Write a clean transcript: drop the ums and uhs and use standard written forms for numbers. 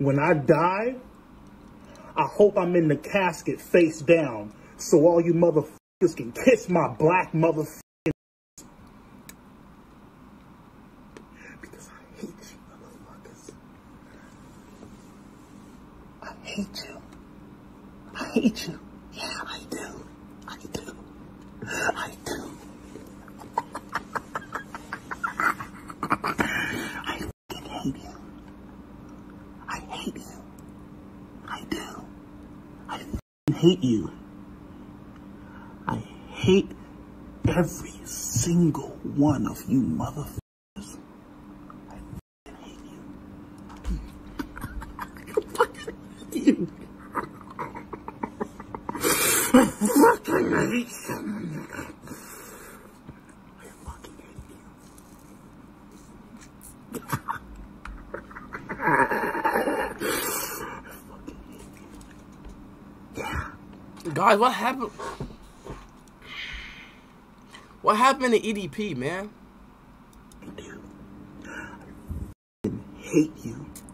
When I die, I hope I'm in the casket face down, so all you motherfuckers can kiss my black motherfucking. Because I hate you motherfuckers. I hate you. I hate you. Yeah, I do. I do. I do. I fucking hate you. I hate you. I do. I fucking hate you. I hate every single one of you motherfuckers. I fucking hate you. I fucking hate you. I fucking hate you. I fucking hate you. Guys, what happened? What happened to EDP, man? Dude, I hate you.